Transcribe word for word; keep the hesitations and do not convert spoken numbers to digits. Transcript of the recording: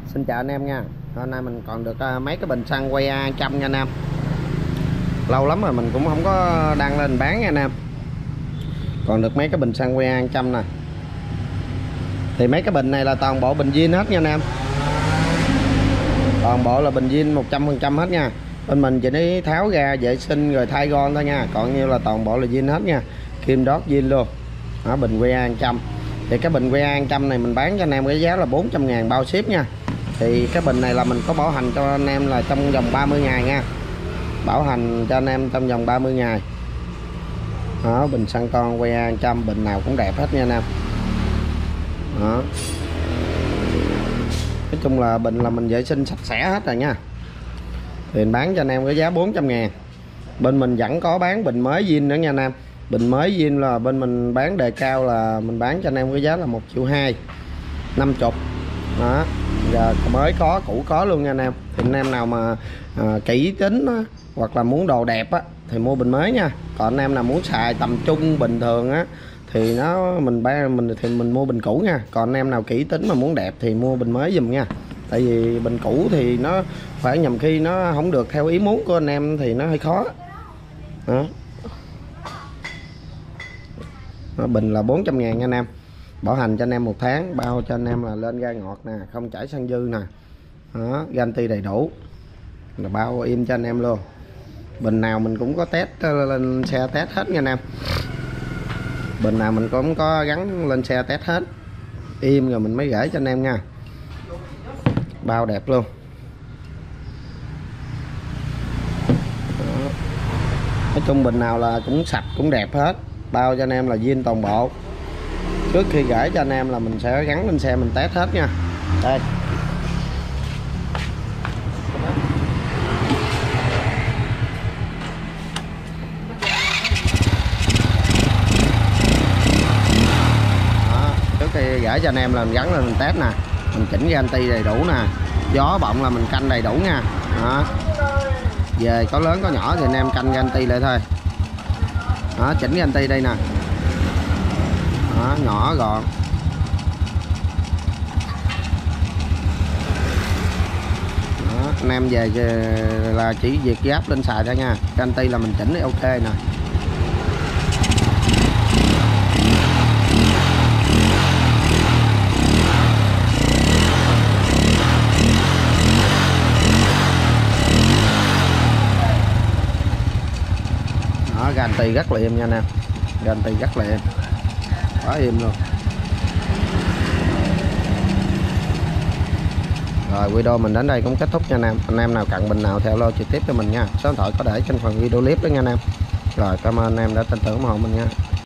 Xin chào anh em nha. Hôm nay mình còn được uh, mấy cái bình xăng quay A trăm nha anh em. Lâu lắm rồi mình cũng không có đăng lên bán nha anh em. Còn được mấy cái bình xăng quay A trăm nè. Thì mấy cái bình này là toàn bộ bình zin hết nha anh em. Toàn bộ là bình zin một trăm phần trăm hết nha. Bên mình chỉ để tháo ra vệ sinh rồi thay gon thôi nha. Còn như là toàn bộ là zin hết nha. Kim đót zin luôn. Đó, bình quay A trăm. Thì cái bình quay A trăm này mình bán cho anh em cái giá là bốn trăm ngàn bao ship nha. Thì cái bình này là mình có bảo hành cho anh em là trong vòng ba mươi ngày nha. Bảo hành cho anh em trong vòng ba mươi ngày. Đó, bình xăng con quay A trăm, bình nào cũng đẹp hết nha anh em. Đó. Nói chung là bình là mình vệ sinh sạch sẽ hết rồi nha. Thì mình bán cho anh em cái giá bốn trăm ngàn. Bên mình vẫn có bán bình mới zin nữa nha anh em. Bình mới zin là bên mình bán đề cao là mình bán cho anh em cái giá là một triệu hai, năm mươi. Đó. Giờ mới có, cũ có luôn nha anh em. Thì anh em nào mà à, kỹ tính á, hoặc là muốn đồ đẹp á, thì mua bình mới nha. Còn anh em nào muốn xài tầm trung bình thường á, thì nó mình bán mình thì mình mua bình cũ nha. Còn anh em nào kỹ tính mà muốn đẹp thì mua bình mới giùm nha. Tại vì bình cũ thì nó phải nhầm khi nó không được theo ý muốn của anh em thì nó hơi khó. Đó. Đó, bình là bốn trăm ngàn nha anh em. Bảo hành cho anh em một tháng, bao cho anh em là lên ga ngọt nè, không chảy xăng dư nè. Đó, guarantee đầy đủ. Là bao im cho anh em luôn. Bình nào mình cũng có test lên xe test hết nha anh em. Bình nào mình cũng có gắn lên xe test hết. Im rồi mình mới gửi cho anh em nha. Bao đẹp luôn. Đó. Nói chung bình nào là cũng sạch cũng đẹp hết. Bao cho anh em là zin toàn bộ. Trước khi gửi cho anh em là mình sẽ gắn lên xe mình test hết nha. Đây. Đó. Trước khi gửi cho anh em là mình gắn lên mình test nè. Mình chỉnh guarantee đầy đủ nè. Gió bọng là mình canh đầy đủ nha. Đó. Về có lớn có nhỏ thì anh em canh guarantee lại thôi. Đó, chỉnh guarantee đây nè. Đó, nhỏ gọn. Đó, anh em về là chỉ việc giáp lên xài thôi nha. Guarantee là mình chỉnh ok nè. Đó, guarantee rất là êm nha anh em. Guarantee rất là êm. Quá êm luôn. Rồi video mình đến đây cũng kết thúc nha anh em. Anh em nào cần bình nào theo lo trực tiếp cho mình nha. Số điện thoại có để trên phần video clip đó nha anh em. Rồi cảm ơn anh em đã tin tưởng ủng hộ mình nha.